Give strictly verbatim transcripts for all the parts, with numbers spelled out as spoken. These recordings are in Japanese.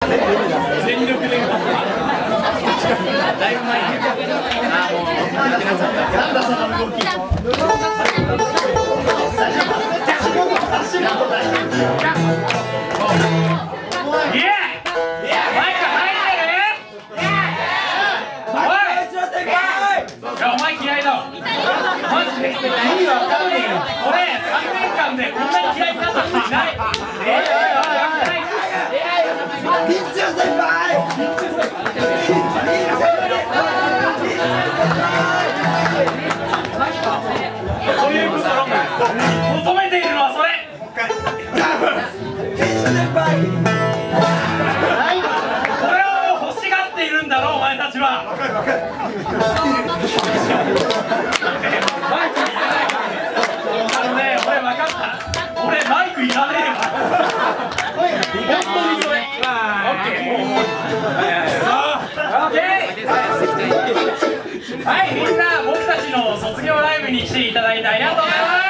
全力でだいぶ前に言っちゃった。ああもうなくなっちゃった。なんだその動き。イエーお前嫌いだわ。マジで意味わかんねえよ。俺さんねんかんでこんなに嫌いになった人いない。ええ日中先輩。そういうことだ。求めているのはそれ。これを欲しがっているんだろうお前たちは。わかるわかる。あのね、俺分かった。俺マイクいらねえわ。本当にそれ。オッケー。オッケー。はい、みんな僕たちの卒業ライブに来ていただいてありがとうございます。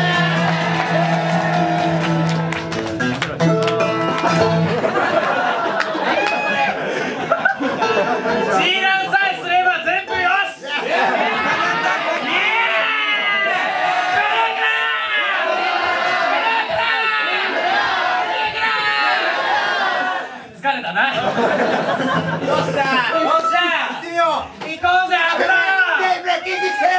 疲れたな。よっしゃよっしゃ行ってみよう。行こうぜアフロー。テープ筋肉性。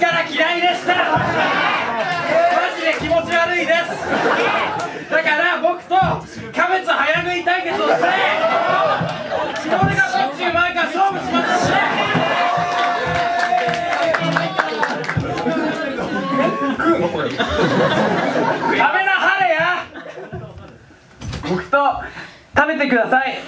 だから僕僕とキャベツ早食い対決をして、どれがどっちうまいか勝負しましょうね。食べなはれや。僕と食べてください。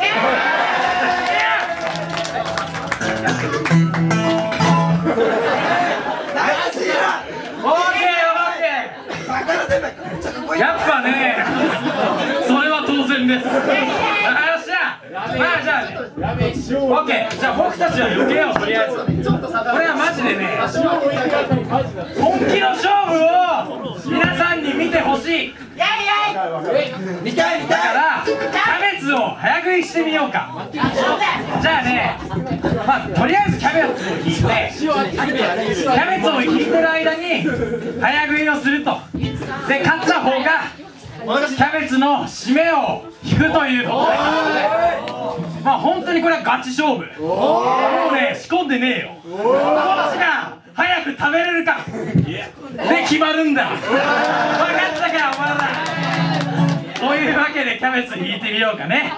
やっぱね、それは当然です。よっしゃ、まあじゃあね、オッケー、じゃあ僕たちは避けよう。とりあえずこれはマジでね、本気の勝負を皆さんに見てほしい。見たい見たい。だからキャベツを早食いしてみようか。じゃあね、まあとりあえずキャベツを引いて、キャベツを引いてる間に早食いをすると。で勝った方がキャベツの締めを引くということで、まあ本当にこれはガチ勝負。もうね仕込んでねえよ。どっちが早く食べれるかで決まるんだ。分かったかお前ら。というわけでキャベツ引いてみようかね。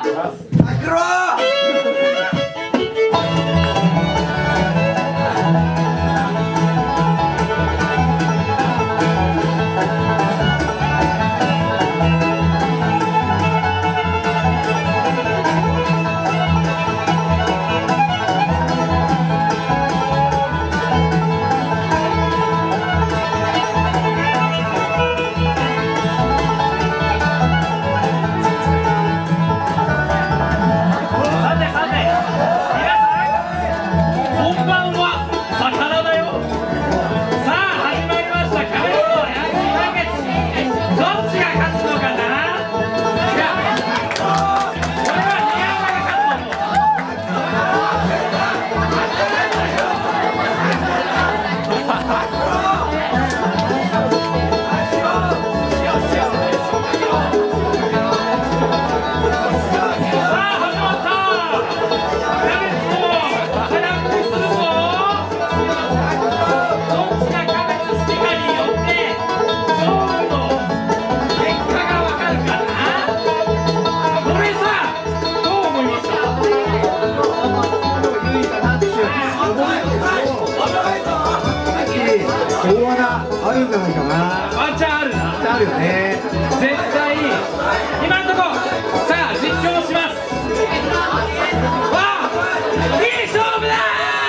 あるんじゃないかな。 ワンチャンあるな。 あるよね。 絶対今んとこさあ実況します。わあいい勝負だ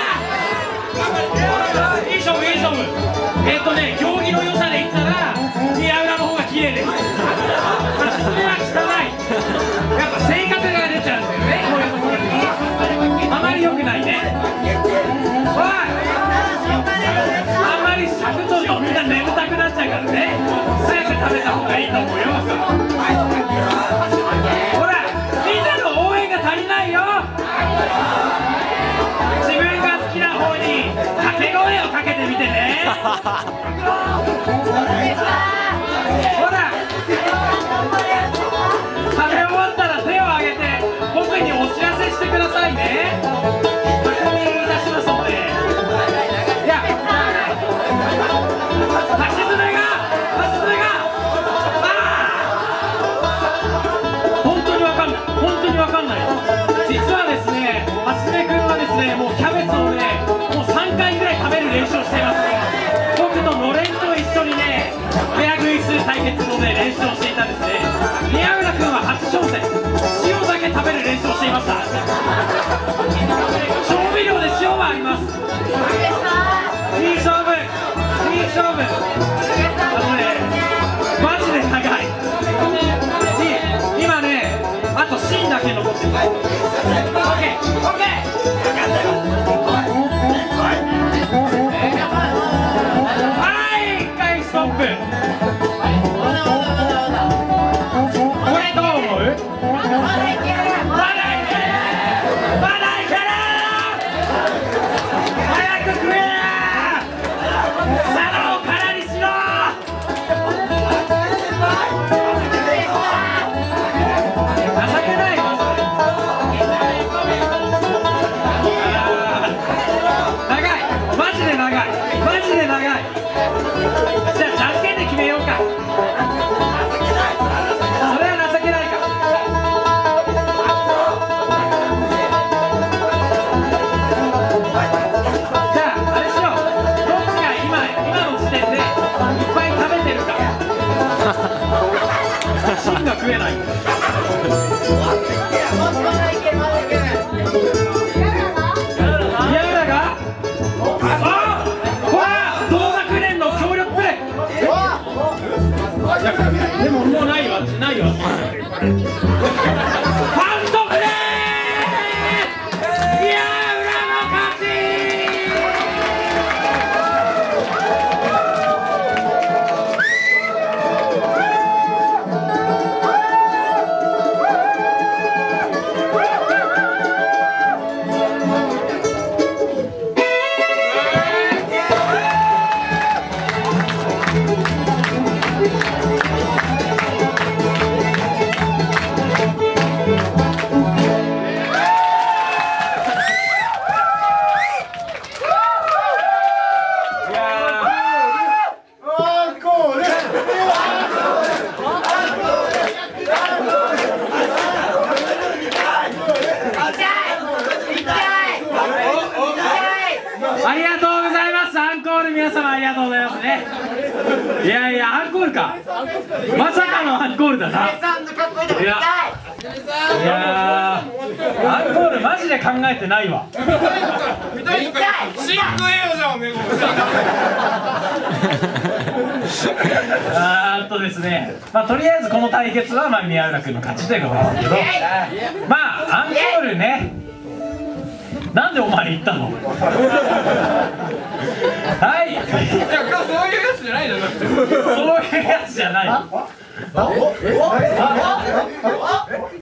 ー。いい勝負いい勝負。えっとね競技の良さで言ったら宮浦の方が綺麗です。それは汚い。やっぱ性格が出ちゃうんだよね、こういうところに。あまり良くないね。おいあんまり尺取るとみんな眠たくなっちゃうからね。早く食べた方がいいと思うよ。ほらみんなの応援が足りないよ。自分が好きな方に掛け声をかけてみてね。ほら食べ終わったら手を挙げて僕にお知らせしてくださいね。確認いたしますので。いや橋爪が橋爪があ本当にわかんない本当にわかんない。実はですね橋爪君はですねもうキャベツをねもうさんかいぐらい食べる練習をしています。僕とのれんと一緒にね早食いする対決のね練習をしていたんですね。宮浦君は初挑戦塩だけ食べる練習をしていました。調味料で塩はあります。いい勝負いい勝負。あのねマジで長い。今ねあと芯だけ残ってる。オッケーオッケー。はい一回ストップ。これどう思う？まだいけるまだいける早く食え。皿を空にしろ。情けないマジで。 が食えない。宮浦があほら同学年の協力プレー。でももうないわないわ。反則でー宮浦の勝ち。ありがとうございます。アンコール皆様ありがとうございますね。いやいやアンコールか。まさかのアンコールだな。いやいやアンコールマジで考えてないわ。 見たいんかシンクエアじゃんね。 あーっとですね、まあとりあえずこの対決はまあ宮浦君の勝ちということですけど、まあアンコールね。なんでお前言ったの？はい。いや、 そういうやつじゃないの。 そういうやつじゃない。